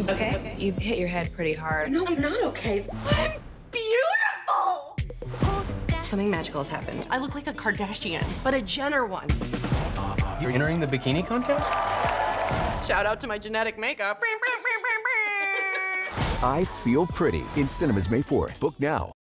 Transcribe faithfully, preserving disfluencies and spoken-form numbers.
You okay? You hit your head pretty hard. No, I'm not okay. I'm beautiful! Something magical has happened. I look like a Kardashian, but a Jenner one. You're entering the bikini contest? Shout out to my genetic makeup. I Feel Pretty in cinemas May fourth. Book now.